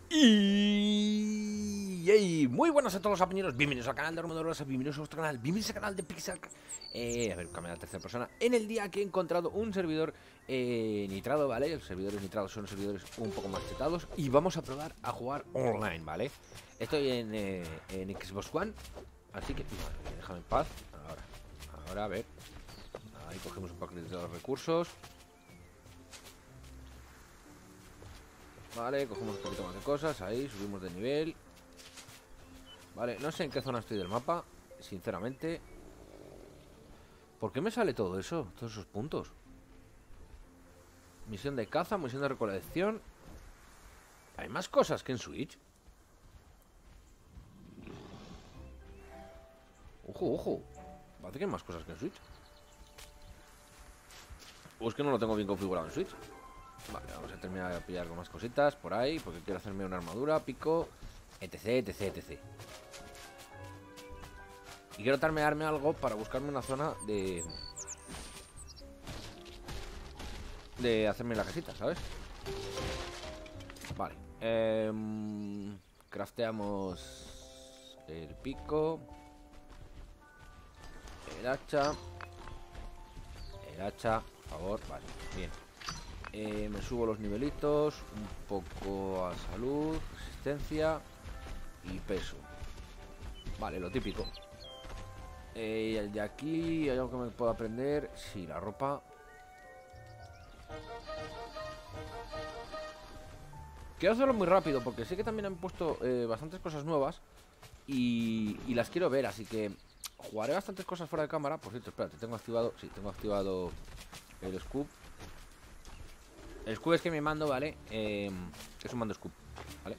Muy buenas a todos los apiñeros, bienvenidos al canal de Armadores, bienvenidos a nuestro canal, bienvenidos al canal de Pixar. A ver, cámara de tercera persona. En el día que he encontrado un servidor nitrado, ¿vale? Los servidores nitrados son servidores un poco más chetados. Y vamos a probar a jugar online, ¿vale? Estoy en Xbox One, así que madre, déjame en paz. Ahora, a ver. Ahí cogemos un poquito de los recursos. Vale, cogemos un poquito más de cosas. Ahí, subimos de nivel. Vale, no sé en qué zona estoy del mapa, sinceramente. ¿Por qué me sale todo eso? Todos esos puntos. Misión de caza, misión de recolección. ¿Hay más cosas que en Switch? Ojo, ojo. Parece que hay más cosas que en Switch. O es que no lo tengo bien configurado en Switch. Vale, vamos a terminar de pillar con más cositas por ahí, porque quiero hacerme una armadura, pico, etc, etc, etc. Y quiero tarmearme algo para buscarme una zona de hacerme la casita, ¿sabes? Vale. Crafteamos el pico, el hacha, por favor. Vale, bien. Me subo los nivelitos, un poco a salud, resistencia y peso. Vale, lo típico. De aquí hay algo que me puedo aprender. Sí, la ropa. Quiero hacerlo muy rápido porque sé que también han puesto bastantes cosas nuevas y las quiero ver, así que jugaré bastantes cosas fuera de cámara. Por cierto, espérate, tengo activado. Sí, tengo activado el scoop. El scoop es que mi mando, ¿vale? Es un mando scoop, ¿vale?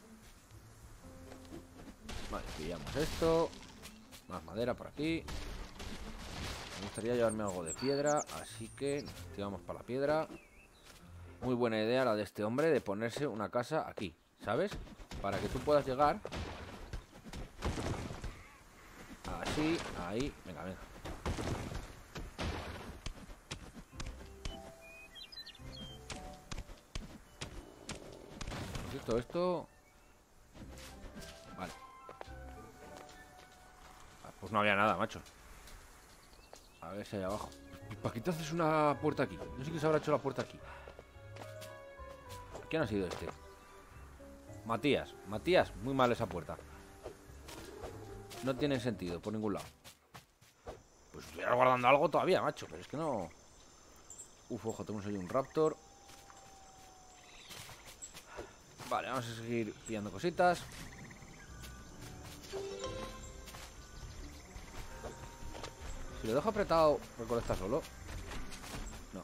Vale, pillamos esto. Más madera por aquí. Me gustaría llevarme algo de piedra, así que nos activamos para la piedra. Muy buena idea la de este hombre de ponerse una casa aquí, ¿sabes? Para que tú puedas llegar. Así, ahí. Venga, venga. Esto. Vale. Pues no había nada, macho. A ver si hay abajo. ¿Para qué te haces una puerta aquí? No sé qué se habrá hecho la puerta aquí. ¿Quién ha sido este? Matías. Matías, muy mal esa puerta. No tiene sentido por ningún lado. Pues estoy guardando algo todavía, macho. Pero es que no. Uf, ojo, tenemos ahí un raptor. Vale, vamos a seguir pillando cositas. Si lo dejo apretado, recolecta solo. No.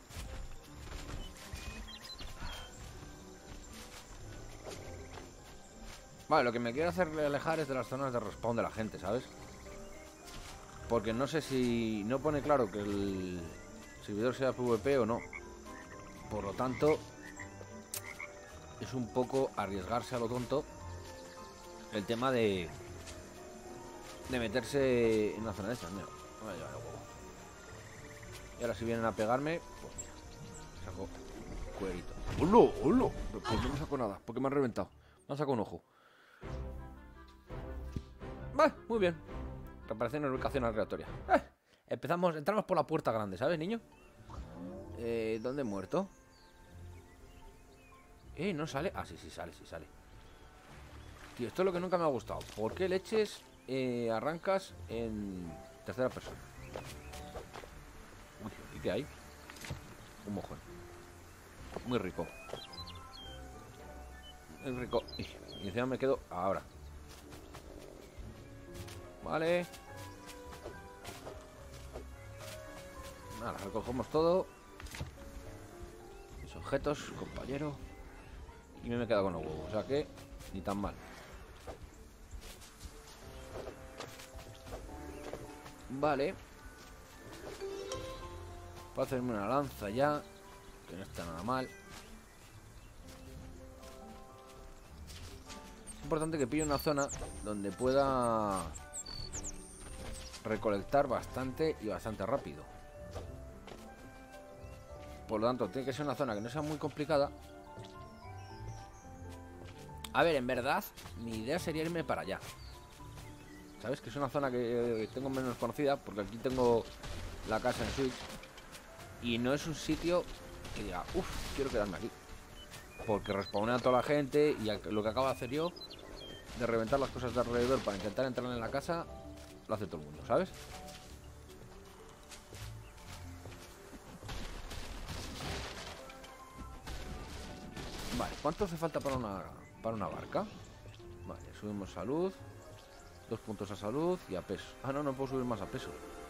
Vale, lo que me quiero hacer alejar es de las zonas de respawn de la gente, ¿sabes? Porque no sé si no pone claro que el servidor sea PvP o no. Por lo tanto, es un poco arriesgarse a lo tonto el tema de meterse en una zona de estas. Mira, voy a llevar el huevo. Y ahora si vienen a pegarme, pues mira, saco cuerito. ¡Hola! ¡Hola! Pues no me saco nada, porque me han reventado. Me han sacado un ojo. Vale, muy bien. Reparación y ubicación aleatoria. Entramos por la puerta grande, ¿sabes, niño? ¿Dónde he muerto? ¿No sale? Ah, sí, sí sale, sí sale. Tío, esto es lo que nunca me ha gustado. ¿Por qué leches arrancas en tercera persona? Uy, ¿y qué hay? Un mojón. Muy rico. Muy rico. Y encima me quedo ahora. Vale. Nada, recogemos todo. Mis objetos, compañero. Y me he quedado con los huevos. O sea que ni tan mal. Vale. Puedo hacerme una lanza ya, que no está nada mal. Es importante que pille una zona donde pueda recolectar bastante y bastante rápido. Por lo tanto, tiene que ser una zona que no sea muy complicada. A ver, en verdad, mi idea sería irme para allá. ¿Sabes? Que es una zona que tengo menos conocida, porque aquí tengo la casa en Switch. Y no es un sitio que diga, uff, quiero quedarme aquí. Porque respawnea a toda la gente y lo que acabo de hacer yo, de reventar las cosas de alrededor para intentar entrar en la casa, lo hace todo el mundo, ¿sabes? Vale, ¿cuánto hace falta para una barca? Vale, subimos salud. 2 puntos a salud y a peso. Ah, no, no puedo subir más a peso.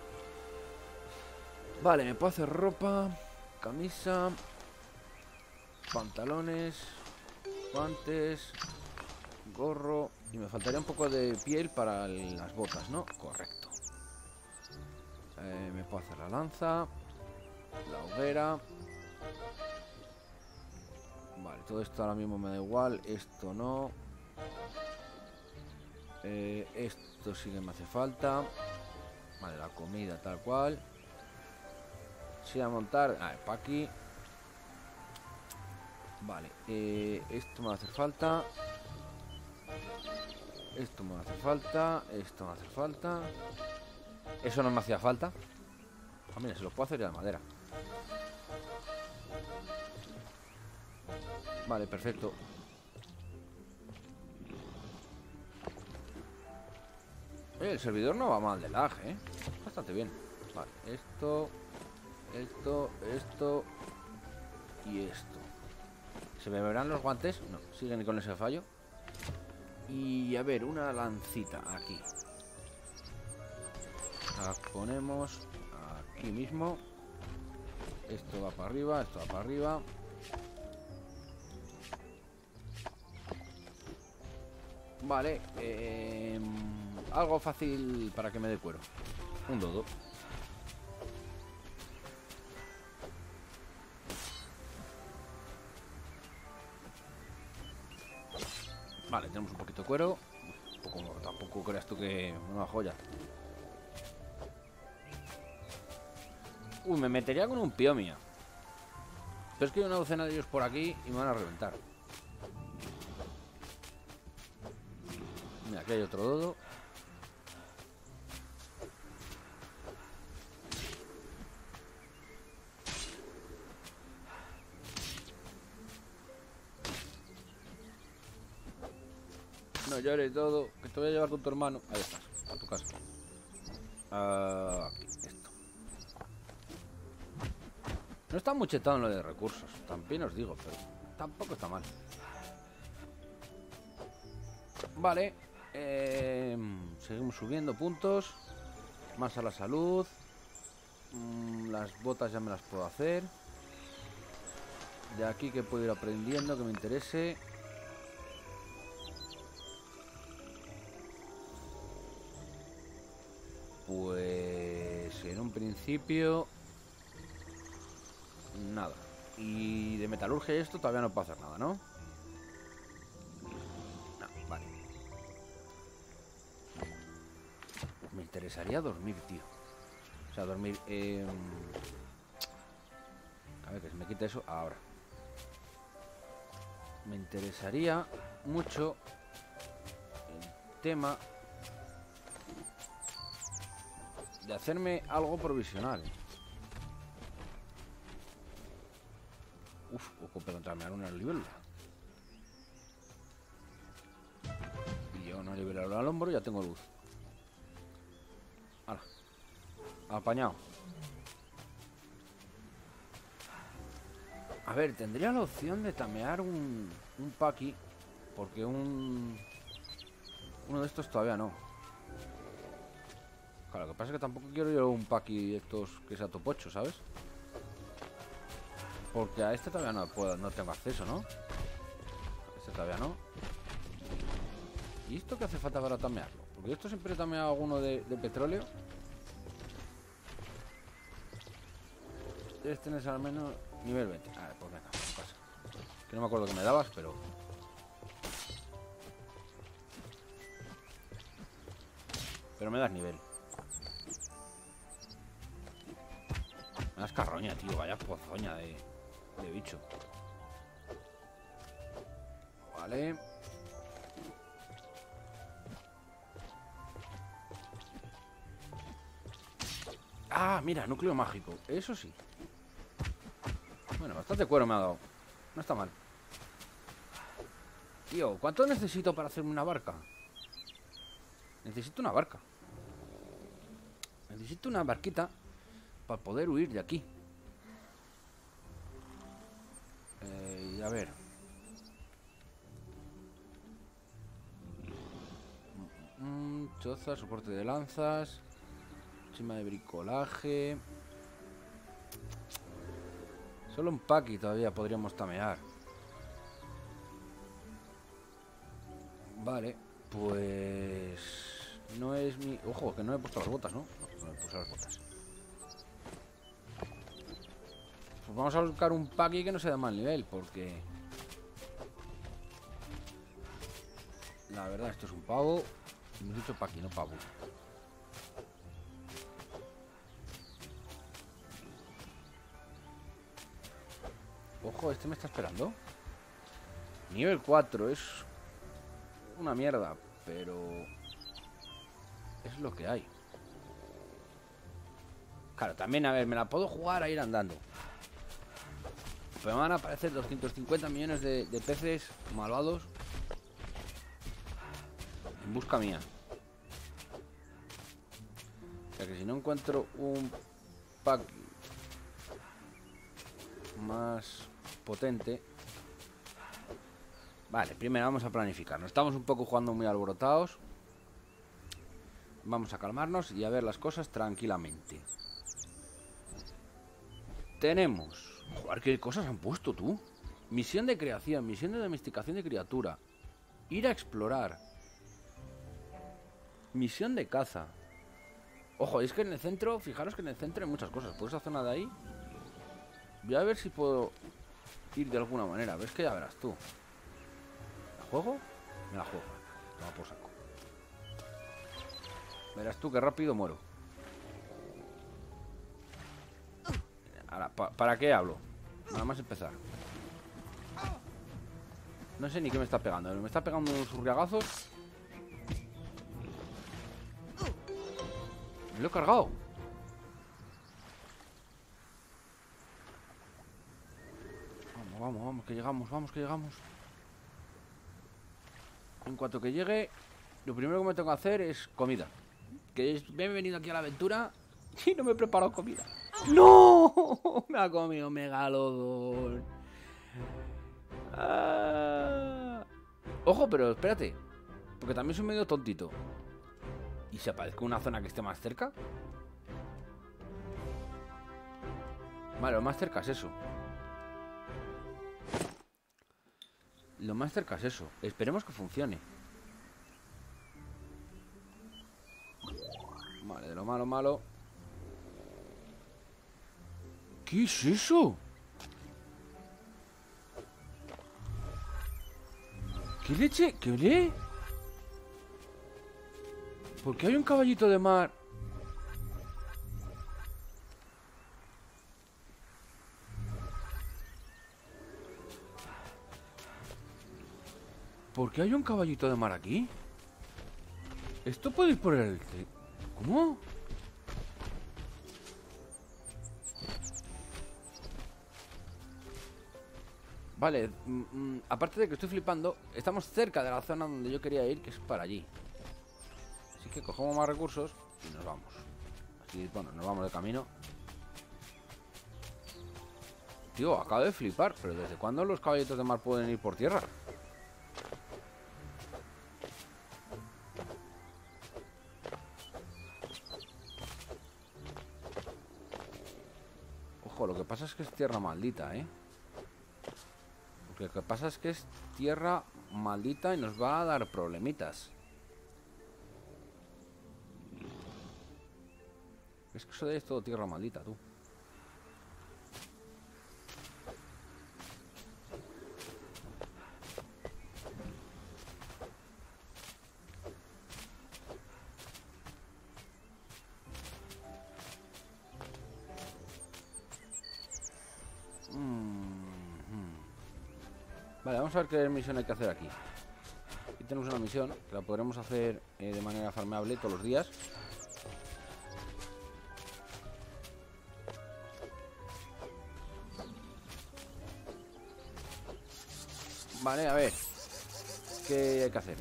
Vale, me puedo hacer ropa, camisa, pantalones, guantes, gorro. Y me faltaría un poco de piel para las botas, ¿no? Correcto. Me puedo hacer la lanza, la hoguera. Vale, todo esto ahora mismo me da igual. Esto no. Esto sí que me hace falta. Vale, la comida tal cual. Sí, a montar. A ver, para aquí. Vale, esto me va a hacer falta. Esto me va a hacer falta. Esto me va a hacer falta. Eso no me hacía falta. Ah, mira, se lo puedo hacer ya de madera. Vale, perfecto. El servidor no va mal de lag, bastante bien. Vale, esto y esto. ¿Se me verán los guantes? No, siguen con ese fallo. Y a ver, una lancita aquí. La ponemos aquí mismo. Esto va para arriba, esto va para arriba. Vale, algo fácil para que me dé cuero. Un dodo. Vale, tenemos un poquito de cuero. Tampoco creas tú que una joya. Uy, me metería con un piomia. Pero es que hay una docena de ellos por aquí y me van a reventar. Mira, aquí hay otro dodo. No llores, todo, que te voy a llevar con tu hermano. Ahí estás, a tu casa. Aquí, esto. No está muy chetado en lo de recursos, también os digo, pero tampoco está mal. Vale, seguimos subiendo puntos. Más a la salud. Las botas ya me las puedo hacer. De aquí que puedo ir aprendiendo, que me interese. Pues en un principio nada. Y de metalurgia y esto todavía no puedo hacer nada, ¿no? No, vale. Me interesaría dormir, tío. O sea, dormir. A ver, que se me quite eso ahora. Me interesaría mucho el tema de hacerme algo provisional. Uf, o encontrarme una libélula. Y yo una libélula al hombro, ya tengo luz. Ahora, apañado. A ver, tendría la opción de tamear un paqui, porque uno de estos todavía no. Claro, lo que pasa es que tampoco quiero yo un paqui de estos que sea topocho, ¿sabes? Porque a este todavía no tengo acceso, ¿no? A este todavía no. ¿Y esto qué hace falta para tamearlo? Porque esto siempre he tameado alguno de petróleo. Debes tener al menos nivel 20. A ver, pues venga, pasa. Que no me acuerdo que me dabas, pero... Pero me das nivel. Me das carroña, tío. Vaya pozoña de bicho. Vale. Ah, mira, núcleo mágico. Eso sí. Bueno, bastante cuero me ha dado. No está mal. Tío, ¿cuánto necesito para hacerme una barca? Necesito una barca. Necesito una barquita para poder huir de aquí. A ver. Choza, soporte de lanzas. Chima de bricolaje. Solo un paqui todavía podríamos tamear. Vale, pues... No es mi... Ojo, que no he puesto las botas, ¿no? No, no he puesto las botas. Pues vamos a buscar un paqui que no sea de mal nivel, porque... La verdad, esto es un pavo. Me he dicho paqui, no pavo. Ojo, este me está esperando. Nivel 4 es una mierda, pero es lo que hay. Claro, también, a ver, me la puedo jugar a ir andando. Pero me van a aparecer 250 millones de peces malvados en busca mía. O sea que si no encuentro un pack más potente... Vale, primero vamos a planificar. Nos estamos un poco jugando muy alborotados. Vamos a calmarnos y a ver las cosas tranquilamente. Tenemos... Joder, ¿qué cosas han puesto tú? Misión de creación, misión de domesticación de criatura. Ir a explorar. Misión de caza. Ojo, es que en el centro, fijaros que en el centro hay muchas cosas. Por esa zona de ahí voy a ver si puedo ir de alguna manera. Ves que ya verás tú. ¿La juego? Me la juego. Toma por saco. Verás tú que rápido muero. Ahora, ¿para qué hablo? Nada más empezar. No sé ni qué me está pegando. Me está pegando unos surriagazos. Me lo he cargado. Vamos, vamos, vamos, que llegamos, vamos, que llegamos. En cuanto que llegue, lo primero que me tengo que hacer es comida. Que me he venido aquí a la aventura y no me he preparado comida. ¡No! Me ha comido Megalodon. Ojo, pero espérate. Porque también soy medio tontito. ¿Y se aparezca una zona que esté más cerca? Vale, lo más cerca es eso. Lo más cerca es eso. Esperemos que funcione. Vale, de lo malo, malo. ¿Qué es eso? ¿Qué leche? ¿Qué le? ¿Por qué hay un caballito de mar? ¿Por qué hay un caballito de mar aquí? ¿Esto puede ir por el... ¿Cómo? Vale, aparte de que estoy flipando, estamos cerca de la zona donde yo quería ir, que es para allí. Así que cogemos más recursos y nos vamos. Así, bueno, nos vamos de camino. Tío, acabo de flipar, pero ¿desde cuándo los caballitos de mar pueden ir por tierra? Ojo, lo que pasa es que es tierra maldita, ¿eh? Lo que pasa es que es tierra maldita y nos va a dar problemitas. Es que eso de ahí es todo tierra maldita, tú. Vale, vamos a ver qué misión hay que hacer aquí. Aquí tenemos una misión que la podremos hacer de manera farmeable todos los días. Vale, a ver. ¿Qué hay que hacer?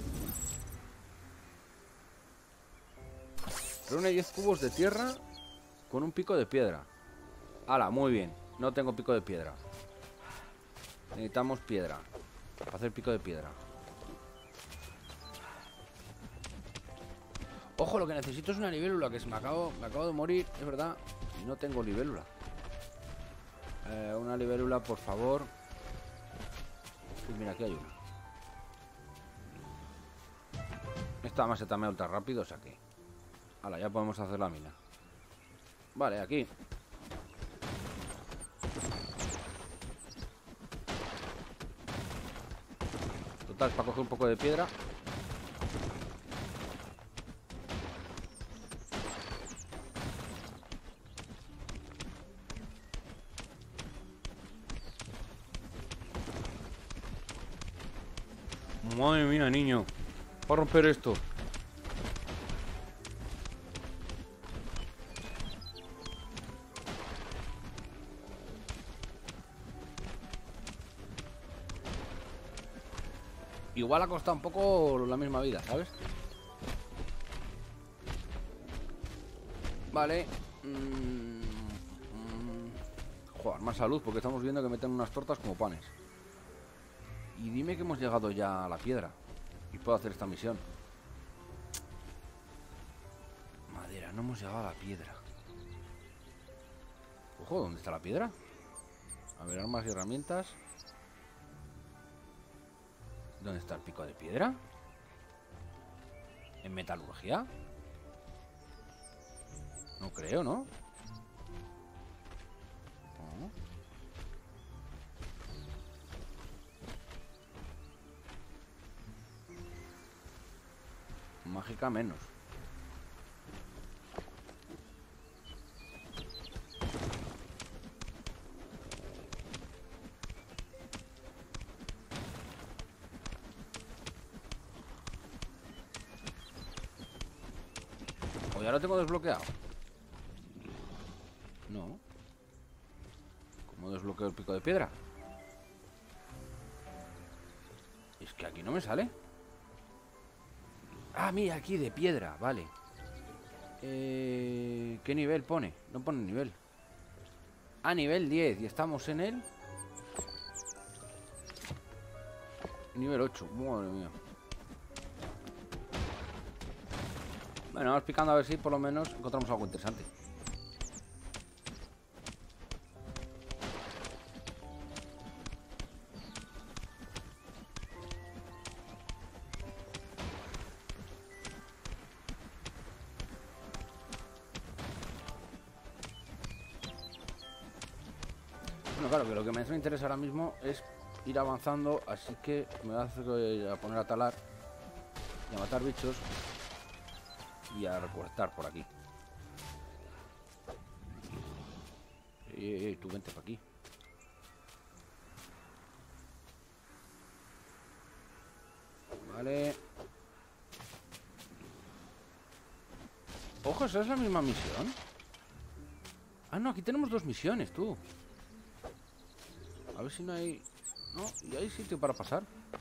Reúne 10 cubos de tierra con un pico de piedra. ¡Hala! Muy bien. No tengo pico de piedra. Necesitamos piedra para hacer pico de piedra. Ojo, lo que necesito es una libélula, que me acabo de morir, es verdad. Y no tengo libélula. Una libélula, por favor. Uy, mira, aquí hay una. Esta además se tamea ultra rápido, o sea que... Hala, ya podemos hacer la mina. Vale, aquí. Total, es para coger un poco de piedra. Madre mía, niño. Para romper esto. Igual ha costado un poco la misma vida, ¿sabes? Vale. Joder, más salud, porque estamos viendo que meten unas tortas como panes. Y dime que hemos llegado ya a la piedra y puedo hacer esta misión. Madera, no hemos llegado a la piedra. Ojo, ¿dónde está la piedra? A ver, armas y herramientas. ¿Dónde está el pico de piedra? ¿En metalurgia? No creo, ¿no? Mágica menos. ¿O ya lo tengo desbloqueado? No. ¿Cómo desbloqueo el pico de piedra? Es que aquí no me sale. Ah, mira, aquí de piedra, vale. ¿Qué nivel pone? No pone nivel. Ah, nivel 10. Y estamos en el... nivel 8. Madre mía. Bueno, vamos picando a ver si por lo menos encontramos algo interesante. Bueno, claro, que lo que me interesa ahora mismo es ir avanzando, así que me voy a poner a talar y a matar bichos y a recortar por aquí. Tú vente para aquí. Vale. Ojo, ¿esa es la misma misión? Ah, no, aquí tenemos dos misiones, tú. A ver si no hay... No, y hay sitio para pasar.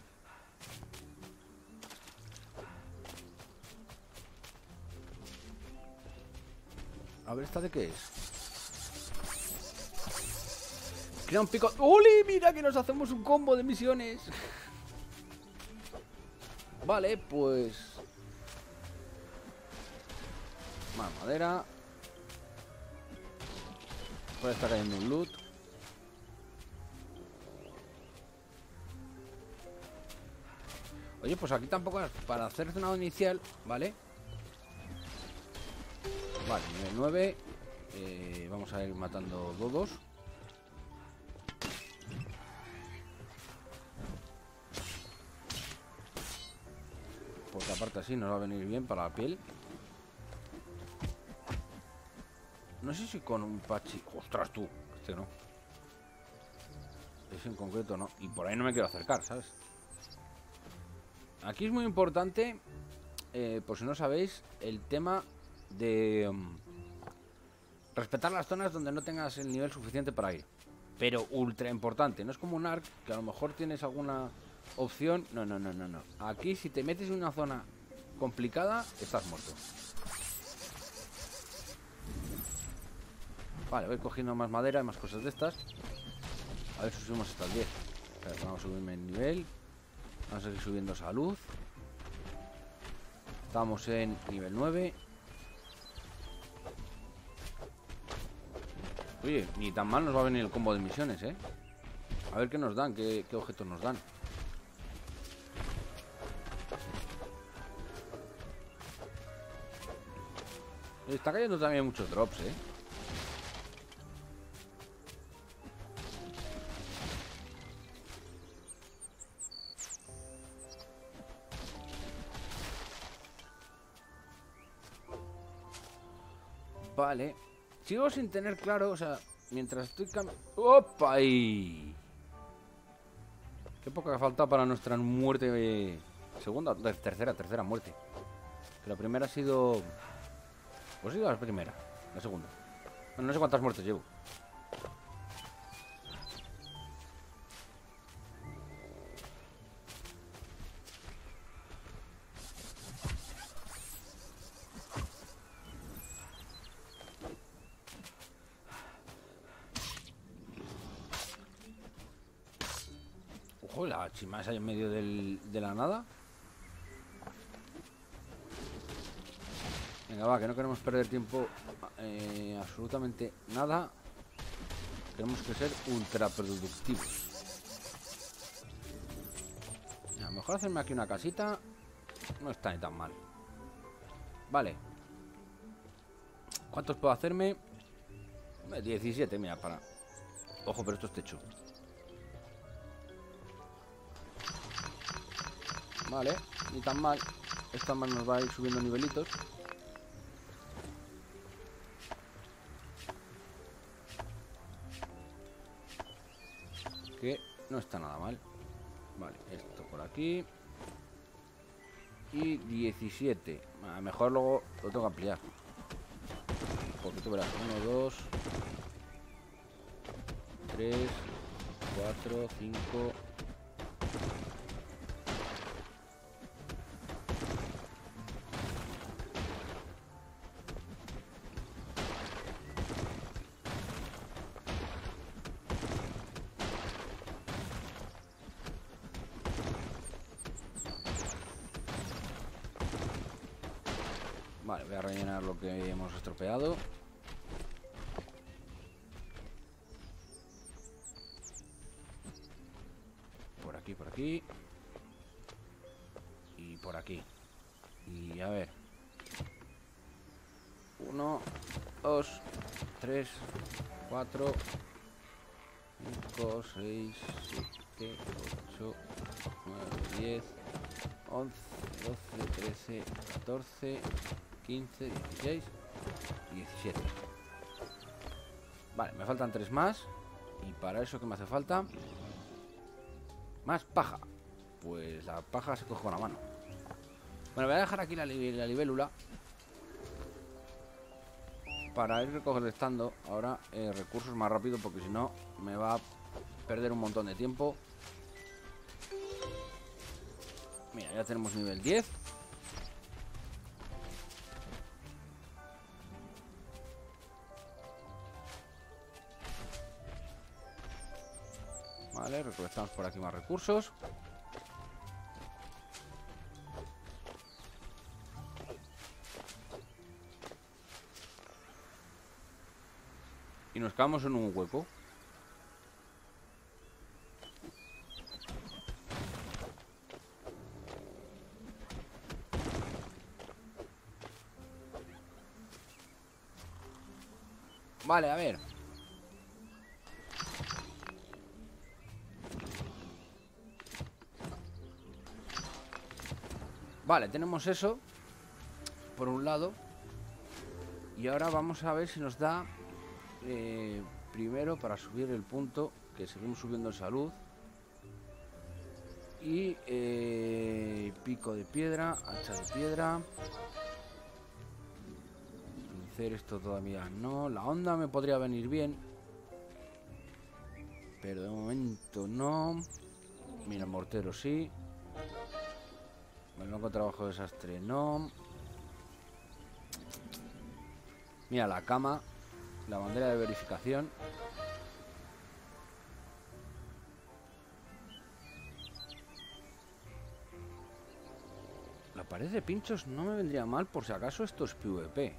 A ver, ¿esta de qué es? Crea un pico... ¡Uli! Mira que nos hacemos un combo de misiones. Vale, pues... más madera. Puede estar cayendo un loot. Oye, pues aquí tampoco es para hacer cenado inicial, ¿vale? Vale, nivel 9. Vamos a ir matando dodos. Porque aparte así nos va a venir bien para la piel. No sé si con un pachi... ¡Ostras, tú! Este no. Ese en concreto no. Y por ahí no me quiero acercar, ¿sabes? Aquí es muy importante, por si no sabéis, el tema de respetar las zonas donde no tengas el nivel suficiente para ir. Pero ultra importante. No es como un ARK, que a lo mejor tienes alguna opción. No, no, no, no, no. Aquí si te metes en una zona complicada, estás muerto. Vale, voy cogiendo más madera y más cosas de estas. A ver si subimos hasta el 10. Espera, vamos a subirme el nivel. Vamos a seguir subiendo salud. Estamos en nivel 9. Oye, ni tan mal nos va a venir el combo de misiones, ¿eh? A ver qué nos dan, qué objetos nos dan. Está cayendo también muchos drops, ¿eh? Vale. Sigo sin tener claro, o sea, mientras estoy ¡opa! ¡Ahí! Qué poco ha faltado para nuestra muerte. Segunda, tercera muerte. Que la primera ha sido... Pues ha sido la primera, la segunda. Bueno, no sé cuántas muertes llevo. Ojo, la chimasa ahí en medio de la nada. Venga, va, que no queremos perder tiempo absolutamente nada. Tenemos que ser ultra productivos. A lo mejor hacerme aquí una casita no está ni tan mal. Vale. ¿Cuántos puedo hacerme? 17, mira, para... Ojo, pero esto es techo. Vale, ni tan mal. Esta más nos va a ir subiendo nivelitos. Que no está nada mal. Vale, esto por aquí. Y 17. A lo mejor luego lo tengo que ampliar. Porque tú verás. 1, 2, 3, 4, 5. Vale, voy a rellenar lo que hemos estropeado. Por aquí, por aquí. Y por aquí. Y a ver. 1, 2, 3, 4, 5, 6, 7, 8, 9, 10, 11, 12, 13, 14, 15, 16, 17. Vale, me faltan 3 más. Y para eso, ¿qué me hace falta? Más paja. Pues la paja se coge con la mano. Bueno, voy a dejar aquí la libélula para ir recolectando ahora recursos más rápido, porque si no me va a perder un montón de tiempo. Mira, ya tenemos nivel 10. Vale, recolectamos por aquí más recursos. Y nos quedamos en un hueco. Vale, a ver. Vale, tenemos eso por un lado. Y ahora vamos a ver si nos da primero para subir el punto, que seguimos subiendo en salud. Y pico de piedra, hacha de piedra. Hacer esto todavía no. La onda me podría venir bien, pero de momento no. Mira, mortero sí. El banco de trabajo desastre no. Mira, la cama. La bandera de verificación. La pared de pinchos no me vendría mal por si acaso esto es PvP.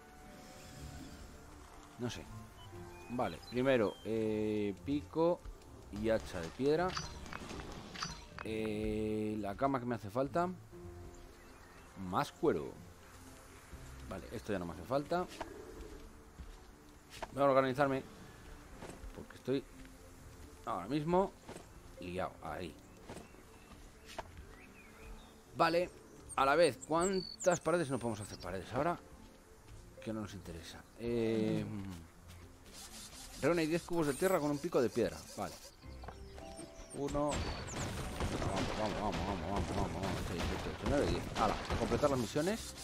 No sé. Vale, primero pico y hacha de piedra. La cama que me hace falta. Más cuero. Vale, esto ya no me hace falta. Voy a organizarme porque estoy ahora mismo liado. Ahí. Vale, a la vez, ¿cuántas paredes no podemos hacer paredes ahora? Que no nos interesa. Reúne 10 cubos de tierra con un pico de piedra. Vale. Uno. Vamos. 6, 7, 8, 9, 10. Hala, a completar las misiones.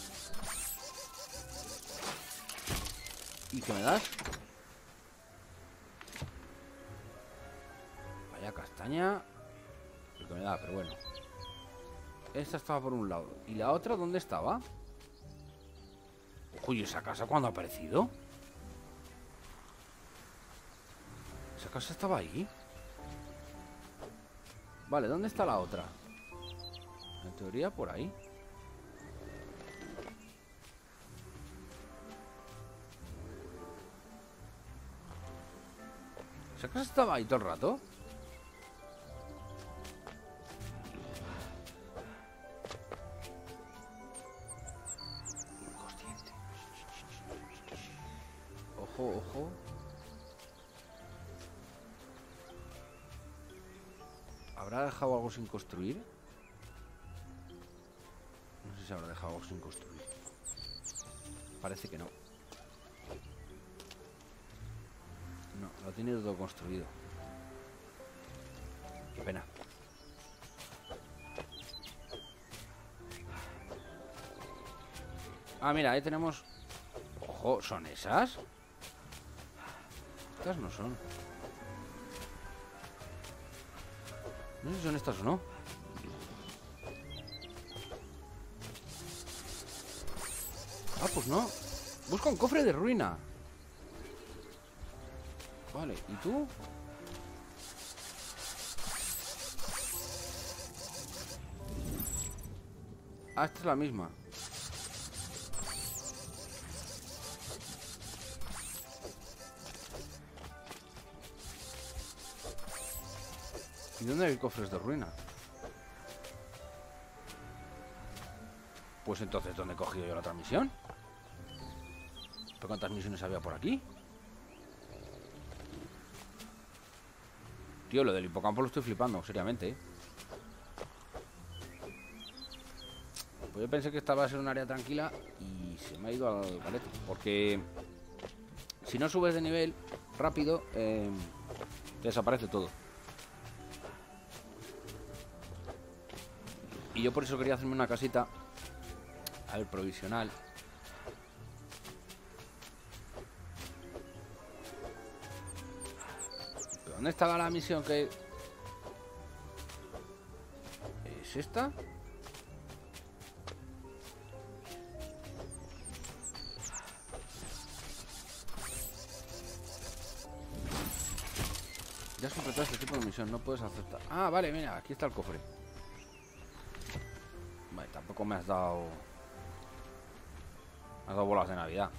¿Y qué me das? Vaya castaña. Lo que me da, pero bueno. Esta estaba por un lado. ¿Y la otra dónde estaba? Uy, ¿esa casa cuándo ha aparecido? ¿Esa casa estaba ahí? Vale, ¿dónde está la otra? En teoría por ahí. ¿Esa casa estaba ahí todo el rato? Inconsciente. Ojo. ¿Habrá dejado algo sin construir? No sé si habrá dejado algo sin construir. Parece que no. No, lo tiene todo construido. Qué pena. Ah, mira, ahí tenemos... Ojo, ¿son esas? Estas no son. No sé si son estas o no. Ah, pues no. Busca un cofre de ruina. Vale, ¿y tú? Ah, esta es la misma. ¿Y dónde hay cofres de ruina? Pues entonces, ¿dónde he cogido yo la otra misión? ¿Pero cuántas misiones había por aquí? Tío, lo del hipocampo lo estoy flipando, seriamente, ¿eh? Pues yo pensé que esta va a ser un área tranquila y se me ha ido al galete. Porque si no subes de nivel rápido, te desaparece todo. Y yo por eso quería hacerme una casita, a ver, provisional. ¿Pero dónde estaba la misión que...? ¿Es esta? Ya has completado este tipo de misión, no puedes aceptar. Ah, vale, mira, aquí está el cofre. Vale, tampoco me has dado... Me has dado bolas de Navidad.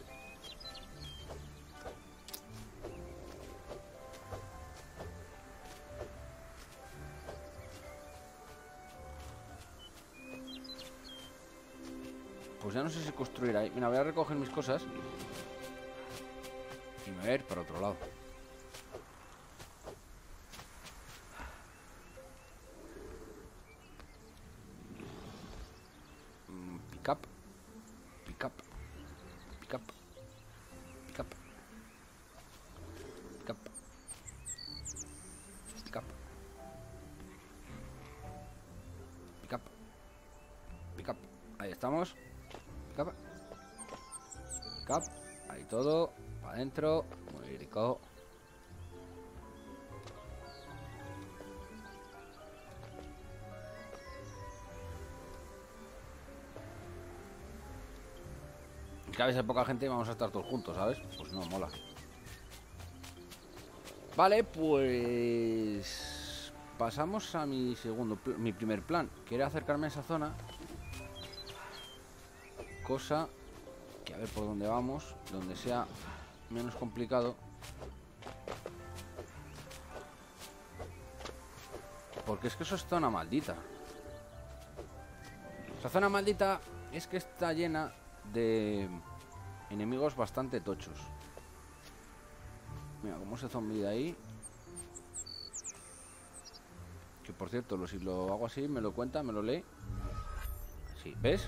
Pues ya no sé si construir ahí. Mira, voy a recoger mis cosas y me voy a ir para otro lado. Pick up. Pick up. Pick up. Pick up. Pick up. Pick up. Pick up. Pick up. Ahí estamos. Pick up. Pick up. Ahí todo. Para adentro. Muy rico. que a veces hay poca gente y vamos a estar todos juntos, ¿sabes? Pues no, mola. Vale, pues... pasamos a mi mi primer plan, que era acercarme a esa zona. Cosa que a ver por dónde vamos, donde sea menos complicado. Porque es que eso es zona maldita. Esa zona maldita es que está llena de enemigos bastante tochos. Mira, como ese zombie de ahí. Que por cierto, si lo hago así, me lo cuenta, me lo lee. Sí, ¿ves?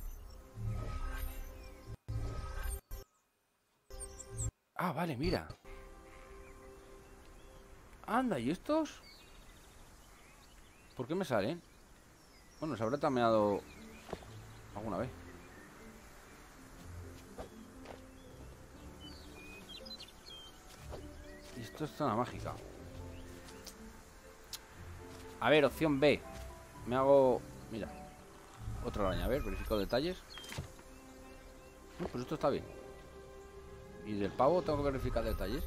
Ah, vale, mira. Anda, ¿y estos? ¿Por qué me salen? Bueno, se habrá tameado alguna vez. Y esto es zona mágica. A ver, opción B. Me hago... Mira. Otra araña, a ver, verifico detalles. Pues esto está bien. Y del pavo tengo que verificar detalles.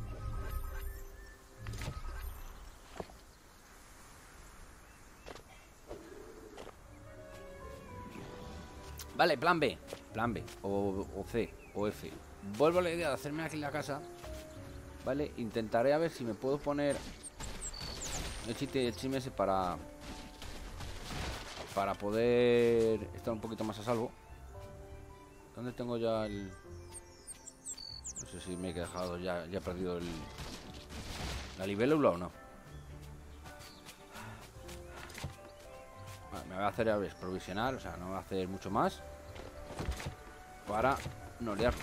Vale, plan B. Plan B. O C. O F. Vuelvo a la idea de hacerme aquí en la casa. Vale, intentaré a ver si me puedo poner el chiste y el chisme ese para poder estar un poquito más a salvo. ¿Dónde tengo ya el...? No sé si me he dejado ya he perdido la libélula o no. Vale, me voy a hacer a ver, provisional, o sea, no voy a hacer mucho más para no liarlo.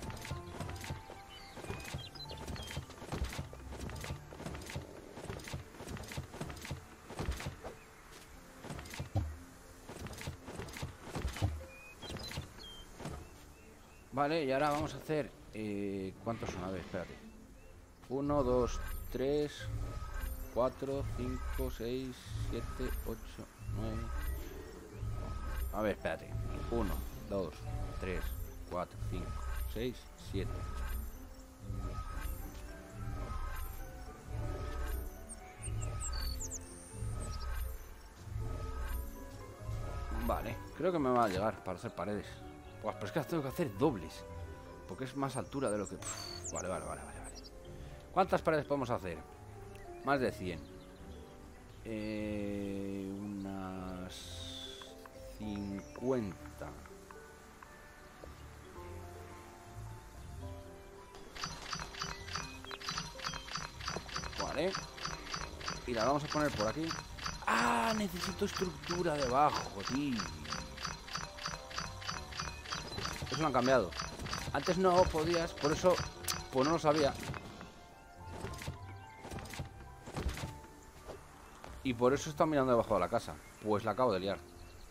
Vale, y ahora vamos a hacer... ¿cuántos son? A ver, espérate. 1, 2, 3, 4, 5, 6, 7, 8, 9... A ver, espérate. 1, 2, 3, 4, 5, 6, 7. Vale, creo que me va a llegar para hacer paredes. Pues pero es que las tengo que hacer dobles, porque es más altura de lo que... Vale. ¿Cuántas paredes podemos hacer? Más de 100. Unas 50. Vale. Y la vamos a poner por aquí. ¡Ah! Necesito estructura debajo, tío. Eso lo han cambiado. Antes no podías, por eso pues no lo sabía. Y por eso está mirando debajo de la casa. Pues la acabo de liar.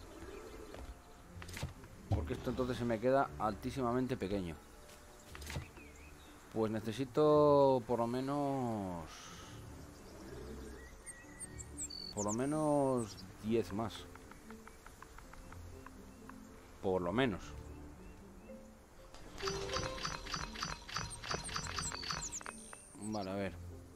Porque esto entonces se me queda altísimamente pequeño. Pues necesito por lo menos 10 más. Por lo menos. Vale, a ver.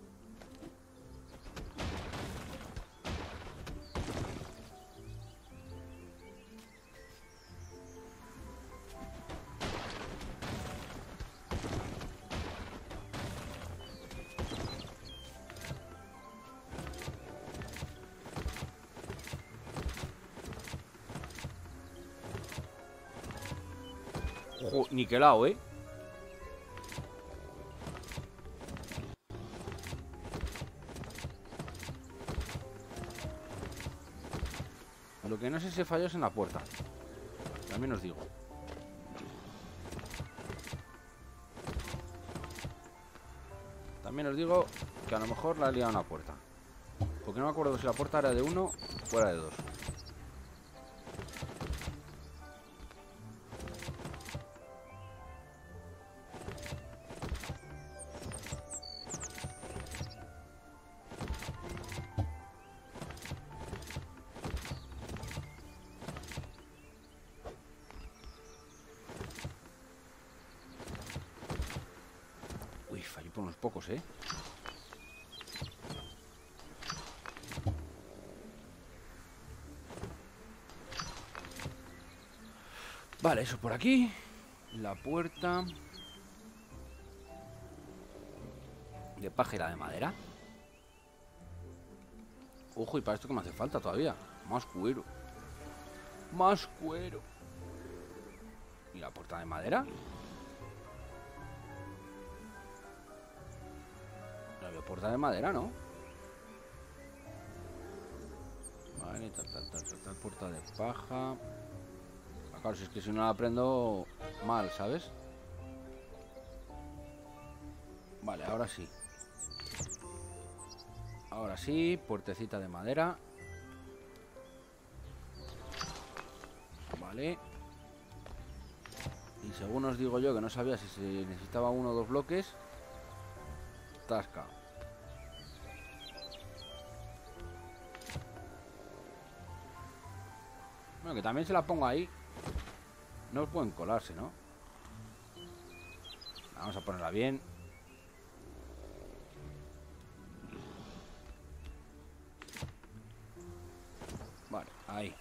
Ojo, niquelado, ¿eh? Lo que no sé si falló es en la puerta. También os digo. También os digo que a lo mejor la he liado en la puerta. Porque no me acuerdo si la puerta era de 1 o era de 2. por unos pocos, ¿eh? Vale, eso por aquí. La puerta de paja y la de madera. Ojo, y para esto que me hace falta todavía. Más cuero. Más cuero. ¿Y la puerta de madera? No había puerta de madera, ¿no? Vale, tal, puerta de paja. Claro, si es que si no la aprendo mal, ¿sabes? Vale, ahora sí. Ahora sí, puertecita de madera. Vale. Y según os digo yo, que no sabía si se necesitaba 1 o 2 bloques. Tasca. Bueno, que también se la pongo ahí. No pueden colarse, ¿no? Vamos a ponerla bien. Vale, ahí.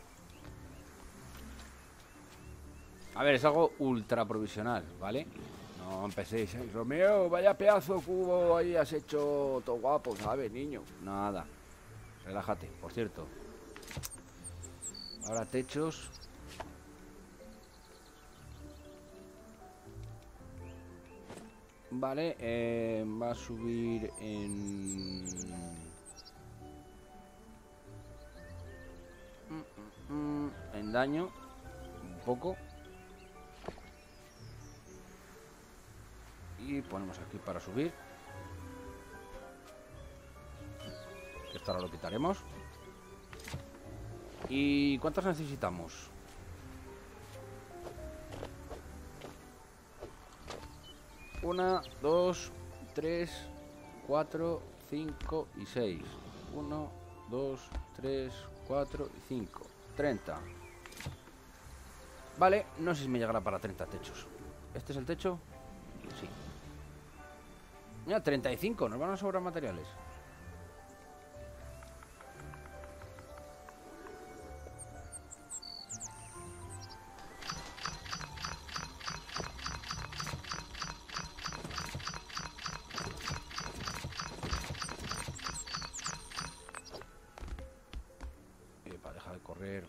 A ver, es algo ultra provisional, ¿vale? No empecéis, ¿eh? Romeo, vaya pedazo de cubo ahí has hecho todo guapo, ¿sabes, niño? Nada. Relájate, por cierto. Ahora techos. Vale, va a subir en daño un poco. Y ponemos aquí para subir. Esto ahora lo quitaremos. ¿Y cuántas necesitamos? 1, 2, 3, 4, 5 y 6. 1, 2, 3, 4 y 5. 30. Vale, no sé si me llegará para 30 techos. ¿Este es el techo? Sí. Mira, 35, nos van a sobrar materiales. Deja de correr.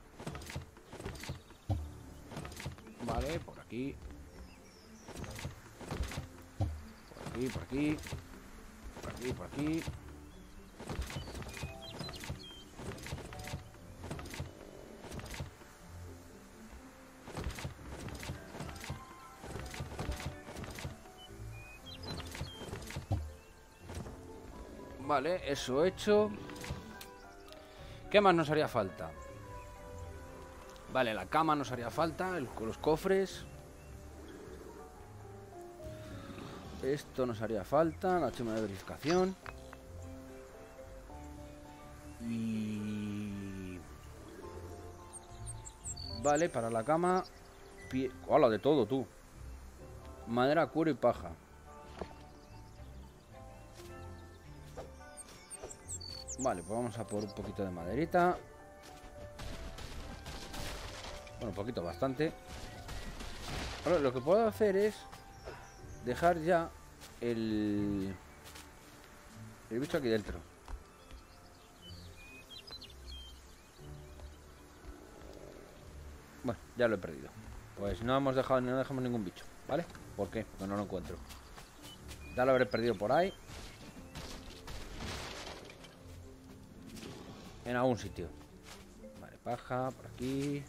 Vale, por aquí. Por aquí, por aquí. Por aquí, por aquí. Vale, eso hecho. ¿Qué más nos haría falta? Vale, la cama nos haría falta, los cofres. Esto nos haría falta, la chema de verificación. Y... Vale, para la cama... ¡Hola! De todo, tú. Madera, cuero y paja. Vale, pues vamos a por un poquito de maderita. Bueno, un poquito, bastante. Ahora, lo que puedo hacer es dejar ya el bicho aquí dentro. Bueno, ya lo he perdido. Pues no hemos dejado, no dejamos ningún bicho, ¿vale? ¿Por qué? Pues no lo encuentro. Ya lo habré perdido por ahí. En algún sitio. Vale, paja, por aquí.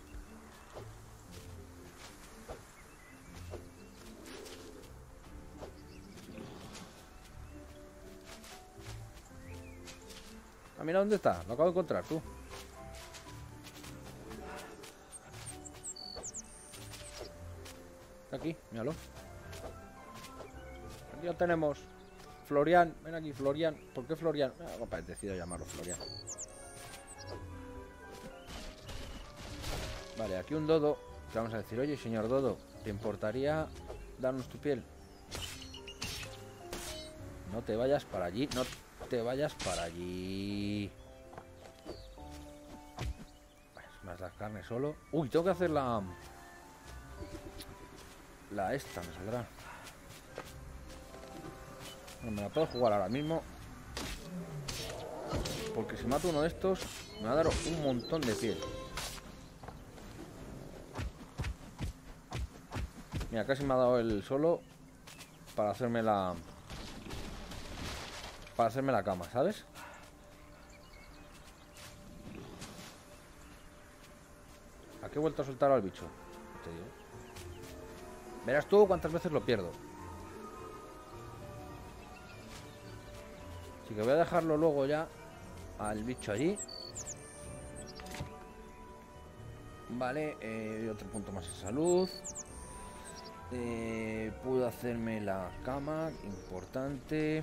Ah, mira dónde está. Lo acabo de encontrar, tú. Está aquí, míralo. Aquí lo tenemos. Florian, ven aquí, Florian. ¿Por qué Florian? Me decido llamarlo Florian. Vale, aquí un dodo. Le vamos a decir, oye, señor dodo, ¿te importaría darnos tu piel? No te vayas para allí. No te vayas para allí. Es más la carne solo. Uy, tengo que hacer la esta, me saldrá. No me la puedo jugar ahora mismo. Porque si mato uno de estos, me va a dar un montón de piel. Mira, casi me ha dado el solo para hacerme la cama, ¿sabes? ¿A qué he vuelto a soltar al bicho? Te digo. Verás tú cuántas veces lo pierdo. Así que voy a dejarlo luego ya al bicho allí. Vale, otro punto más de salud. Puedo hacerme la cama, importante.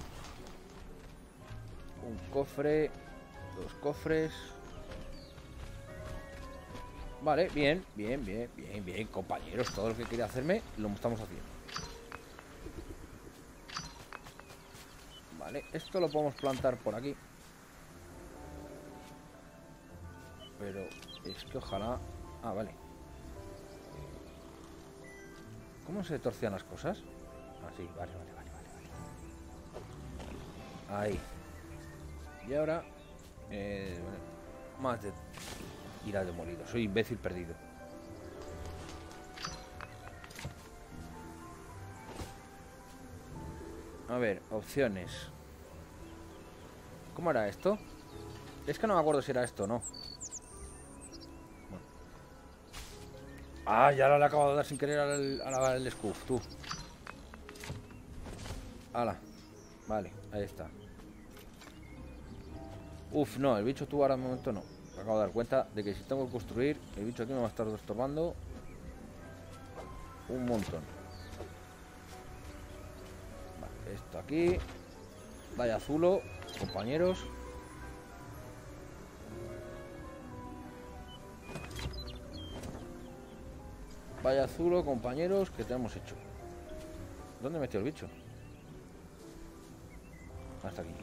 Un cofre, 2 cofres. Vale, bien, compañeros. Todo lo que quería hacerme lo estamos haciendo. Vale, esto lo podemos plantar por aquí. Pero es que ojalá... Ah, vale. ¿Cómo se torcían las cosas? Ah, sí, vale. Ahí. Y ahora... más de... irá demolido. Soy imbécil perdido. A ver, opciones. ¿Cómo era esto? Es que no me acuerdo si era esto o no. Bueno. Ah, ya le he acabado de dar sin querer al scuff, tú. Hala. Vale, ahí está. Uf, no, el bicho tú ahora de momento no. Me acabo de dar cuenta de que si tengo que construir, el bicho aquí me va a estar estorbando un montón. Vale, esto aquí. Vaya azulo, compañeros. Vaya azulo, compañeros, que tenemos hecho. ¿Dónde metió el bicho? Hasta aquí.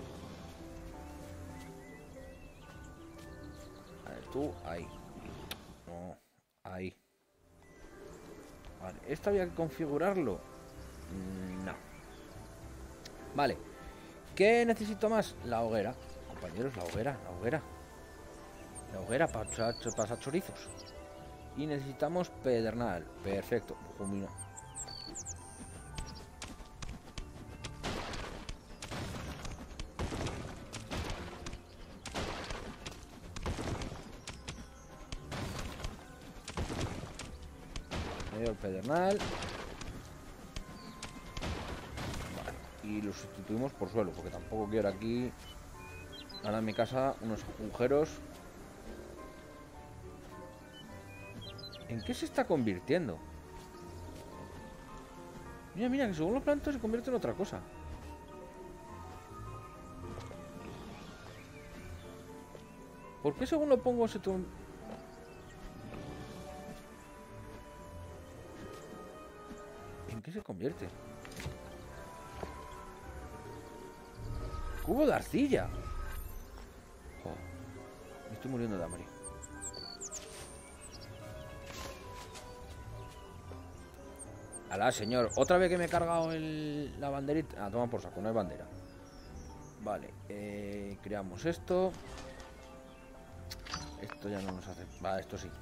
A ver, tú, ahí. No, ahí. Vale, ¿esto había que configurarlo? No. Vale. ¿Qué necesito más? La hoguera. Compañeros, la hoguera. La hoguera para pasar chorizos. Y necesitamos pedernal. Perfecto. Jumino. El pedernal. Vale. Y lo sustituimos por suelo, porque tampoco quiero aquí ahora en mi casa unos agujeros. ¿En qué se está convirtiendo? Mira, que según los plantos se convierte en otra cosa. ¿Por qué según lo pongo se ¿En qué se convierte? Cubo de arcilla. Oh, me estoy muriendo de hambre. Alá, señor. Otra vez que me he cargado la banderita. Ah, toma por saco, no hay bandera. Vale, creamos esto. Esto ya no nos hace... Vale, esto sí.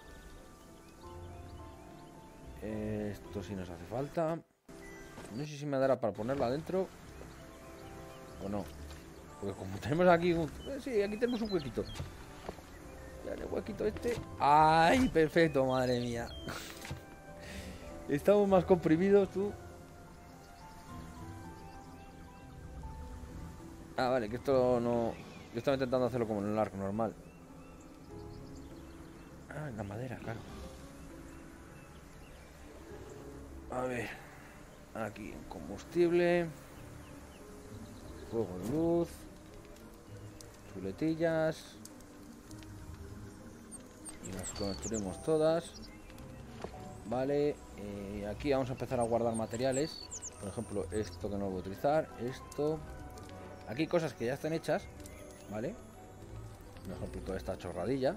Esto sí nos hace falta. No sé si me dará para ponerla adentro o no. Porque como tenemos aquí un... Sí, aquí tenemos un huequito. Ya el huequito este... ¡Ay, perfecto! Madre mía. Estamos más comprimidos, tú. Ah, vale, que esto no... Yo estaba intentando hacerlo como en el arco normal. Ah, en la madera, claro. A ver. Aquí, combustible. Fuego de luz. Chuletillas. Y las construimos todas. Vale. Aquí vamos a empezar a guardar materiales. Por ejemplo, esto que no lo voy a utilizar. Esto. Aquí cosas que ya están hechas, ¿vale? Por ejemplo, toda esta chorradilla,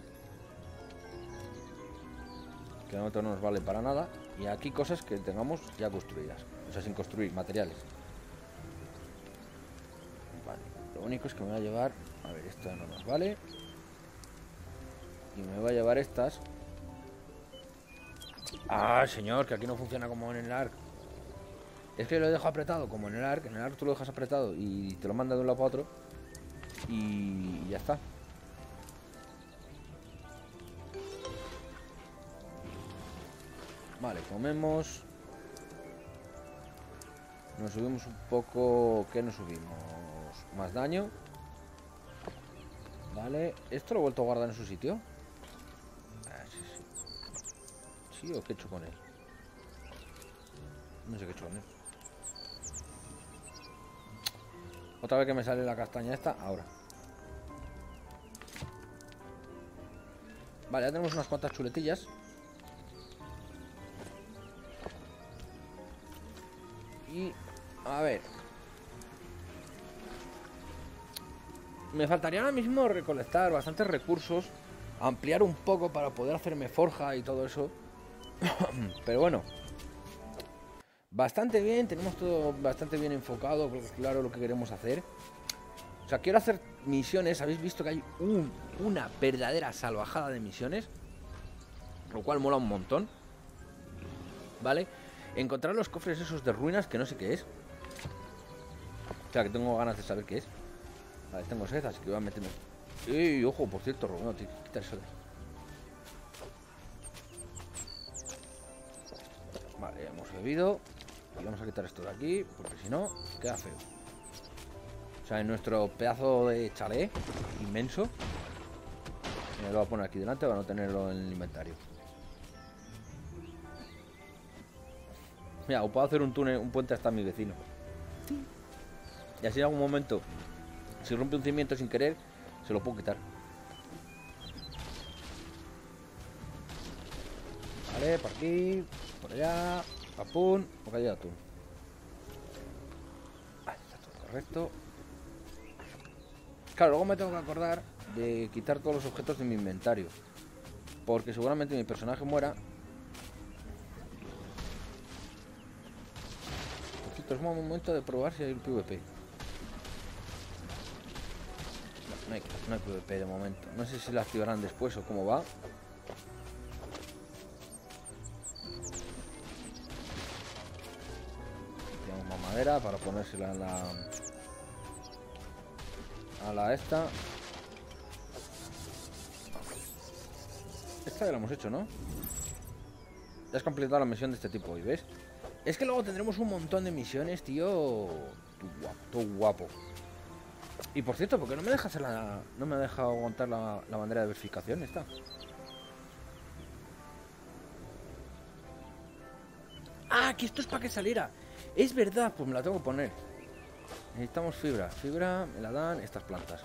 que de momento no nos vale para nada. Y aquí cosas que tengamos ya construidas. O sea, sin construir, materiales. Vale, lo único es que me voy a llevar... A ver, esto no nos vale. Y me voy a llevar estas. Ah, señor, que aquí no funciona como en el ARK. Es que lo dejo apretado como en el ARK. En el ARK tú lo dejas apretado y te lo manda de un lado para otro. Y ya está. Vale, comemos. Nos subimos un poco. ¿Qué nos subimos? Más daño. Vale, ¿esto lo he vuelto a guardar en su sitio? Ah, sí, sí. ¿Sí o qué he hecho con él? No sé qué he hecho con él. Otra vez que me sale la castaña esta, ahora. Vale, ya tenemos unas cuantas chuletillas. Y, a ver. Me faltaría ahora mismo recolectar bastantes recursos. Ampliar un poco para poder hacerme forja y todo eso. Pero bueno. Bastante bien, tenemos todo bastante bien enfocado, claro lo que queremos hacer. O sea, quiero hacer misiones, habéis visto que hay una verdadera salvajada de misiones, lo cual mola un montón. ¿Vale? Encontrar los cofres esos de ruinas, que no sé qué es. O sea, que tengo ganas de saber qué es. Vale, tengo sed, así que voy a meterme. ¡Ey, ojo, por cierto, Romeo, tienes que quitar eso de ahí. Vale, hemos bebido. Y vamos a quitar esto de aquí, porque si no, queda feo. O sea, en nuestro pedazo de chalet inmenso, me lo voy a poner aquí delante para no tenerlo en el inventario. Mira, o puedo hacer un túnel, un puente hasta mi vecino. Y así en algún momento, si rompe un cimiento sin querer, se lo puedo quitar. Vale, por aquí, por allá, papún, bocadillo de atún. Vale, está todo correcto. Claro, luego me tengo que acordar de quitar todos los objetos de mi inventario, porque seguramente mi personaje muera. Por cierto, es un momento de probar si hay un PvP. No hay PvP de momento. No sé si la activarán después o cómo va. Tenemos más madera para ponérsela a la esta. Esta ya la hemos hecho, ¿no? Ya has completado la misión de este tipo, ¿y ves? Es que luego tendremos un montón de misiones, tío. Todo guapo. Y por cierto, ¿por qué no me deja hacer no me deja aguantar la bandera de verificación esta? Ah, que esto es para que saliera. Es verdad, pues me la tengo que poner. Necesitamos fibra. Fibra me la dan estas plantas.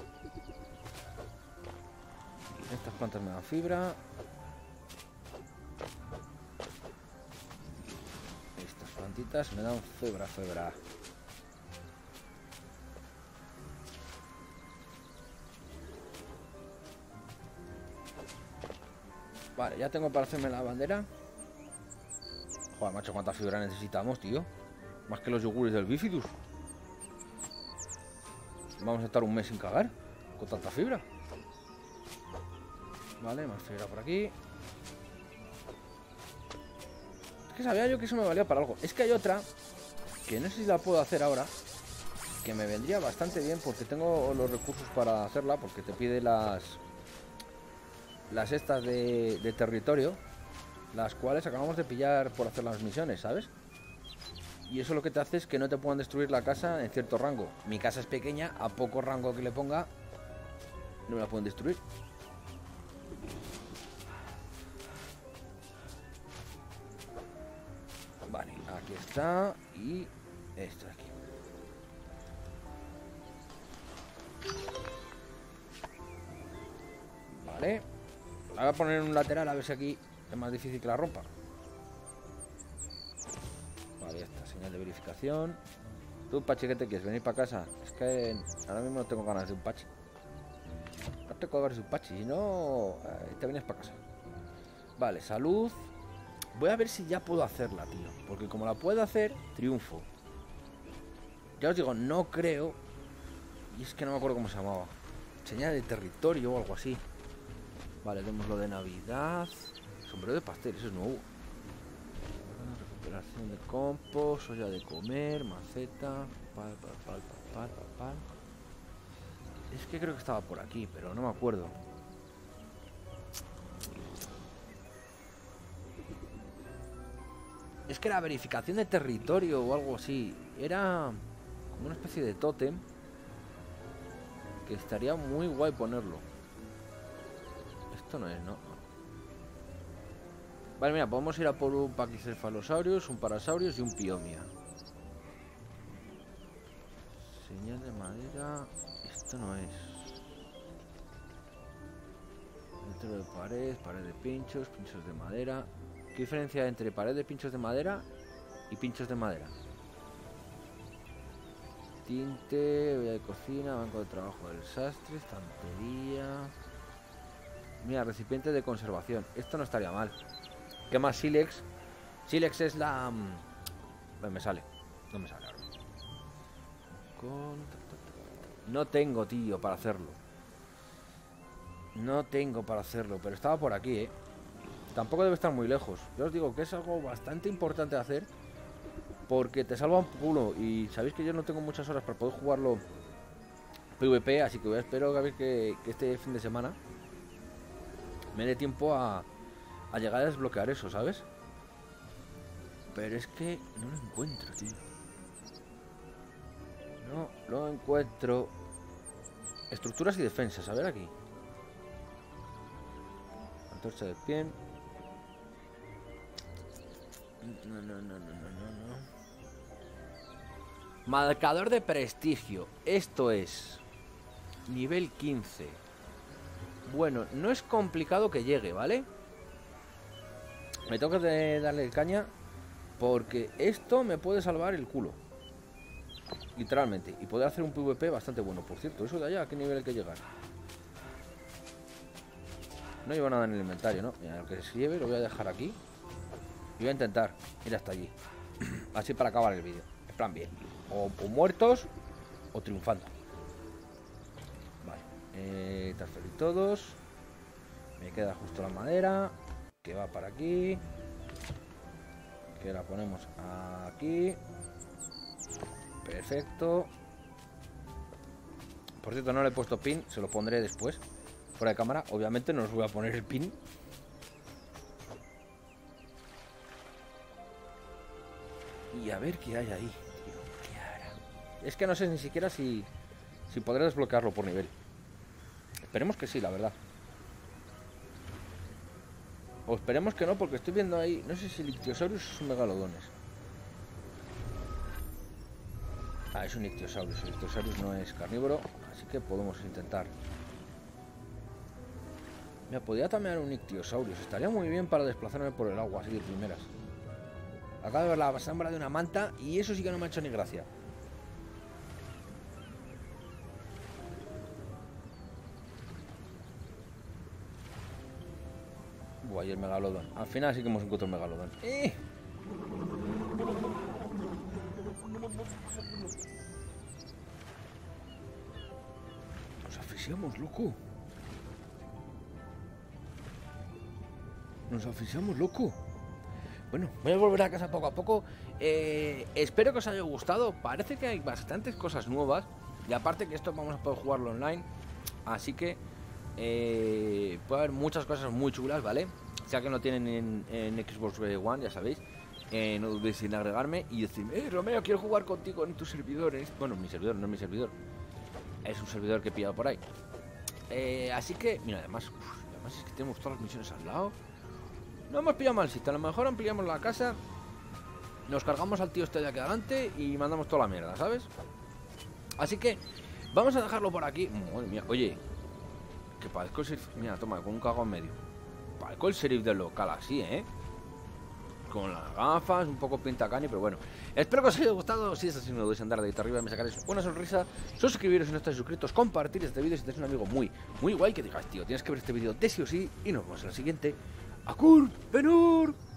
Estas plantas me dan fibra. Estas plantitas me dan fibra. Vale, ya tengo para hacerme la bandera. Joder, macho, cuánta fibra necesitamos, tío. Más que los yogures del Bifidus. Vamos a estar un mes sin cagar con tanta fibra. Vale, más fibra por aquí. Es que sabía yo que eso me valía para algo. Es que hay otra que no sé si la puedo hacer ahora, que me vendría bastante bien porque tengo los recursos para hacerla, porque te pide las estas de territorio, las cuales acabamos de pillar por hacer las misiones, ¿sabes? Y eso lo que te hace es que no te puedan destruir la casa en cierto rango. Mi casa es pequeña, a poco rango que le ponga, no me la pueden destruir. Vale, aquí está. Y esto de aquí. Vale. La voy a poner en un lateral a ver si aquí es más difícil que la rompa. Vale, ya está, señor. Señal de verificación. Tú, Pachi, ¿qué te quieres? ¿Venir para casa? Es que ahora mismo no tengo ganas de un Pachi. No te cobras un Pachi, si no, te vienes para casa. Vale, salud. Voy a ver si ya puedo hacerla, tío. Porque como la puedo hacer, triunfo. Ya os digo, no creo. Y es que no me acuerdo cómo se llamaba. Señal de territorio o algo así. Vale, tenemos lo de Navidad. Sombrero de pastel, eso es nuevo. Recuperación de compost, olla de comer, maceta. Pal. Es que creo que estaba por aquí, pero no me acuerdo. Es que era verificación de territorio o algo así. Era como una especie de tótem. Que estaría muy guay ponerlo. Esto no es, ¿no? Vale, mira, podemos ir a por un Pachycephalosaurus, un Parasaurus y un Piomia. Señal de madera. Esto no es. Dentro de pared de pinchos, pinchos de madera. ¿Qué diferencia hay entre pared de pinchos de madera y pinchos de madera? Tinte, olla de cocina, banco de trabajo del sastre, estantería. Mira, recipiente de conservación. Esto no estaría mal. ¿Qué más? Silex. Silex es la... No me sale ahora. No tengo, tío, para hacerlo. No tengo para hacerlo, pero estaba por aquí, ¿eh? Tampoco debe estar muy lejos. Yo os digo que es algo bastante importante de hacer, porque te salva un culo. Y sabéis que yo no tengo muchas horas para poder jugarlo PvP, así que espero que este fin de semana me dé tiempo a llegar a desbloquear eso, ¿sabes? Pero es que no lo encuentro, tío. No lo encuentro. Estructuras y defensas, a ver aquí. Antorcha de pie. No. Marcador de prestigio. Esto es nivel 15. Bueno, no es complicado que llegue, ¿vale? Me toca darle caña, porque esto me puede salvar el culo, literalmente. Y poder hacer un PvP bastante bueno. Por cierto, eso de allá, ¿a qué nivel hay que llegar? No llevo nada en el inventario, ¿no? Mira, lo que se lleve lo voy a dejar aquí. Y voy a intentar ir hasta allí. Así para acabar el vídeo. En plan bien. O muertos o triunfando. Vale. Transferir todos. Me queda justo la madera, que va para aquí. Que la ponemos aquí. Perfecto. Por cierto, no le he puesto pin. Se lo pondré después, fuera de cámara. Obviamente no os voy a poner el pin. Y a ver qué hay ahí, tío. ¿Qué hará? Es que no sé ni siquiera si podré desbloquearlo por nivel. Esperemos que sí, la verdad. O esperemos que no, porque estoy viendo ahí... No sé si el Ichthyosaurus es un megalodones. Ah, es un Ichthyosaurus. El Ichthyosaurus no es carnívoro, así que podemos intentar. Me podría tamear un Ichthyosaurus. Estaría muy bien para desplazarme por el agua, así de primeras. Acabo de ver la sombra de una manta y eso sí que no me ha hecho ni gracia. Buah, y el megalodón. Al final sí que hemos encontrado un megalodón. Nos asfixiamos, loco. Nos asfixiamos, loco. Bueno, voy a volver a casa poco a poco. Espero que os haya gustado. Parece que hay bastantes cosas nuevas. Y aparte que esto vamos a poder jugarlo online. Así que puede haber muchas cosas muy chulas, ¿vale? Ya que no tienen en Xbox One, ya sabéis. No dudéis en agregarme y decirme: Romeo, quiero jugar contigo en tus servidores. Bueno, mi servidor, no es mi servidor. Es un servidor que he pillado por ahí. Así que, mira, además es que tenemos todas las misiones al lado. No hemos pillado mal sitio, a lo mejor ampliamos la casa, nos cargamos al tío este de aquí adelante y mandamos toda la mierda, ¿sabes? Así que vamos a dejarlo por aquí. Madre mía, oye, que parezco el sheriff. Mira, toma, con un cagón en medio. Parezco el sheriff del local así, ¿eh? con las gafas, un poco pintacani, pero bueno. Espero que os haya gustado. Si es así, no lo dudéis en dar dedito arriba, me sacaréis una sonrisa, suscribiros si no estáis suscritos, compartir este vídeo si tenéis un amigo muy guay que digáis, tío, tienes que ver este vídeo de sí o sí. Y nos vemos en la siguiente. ¡Akur! ¡Benur!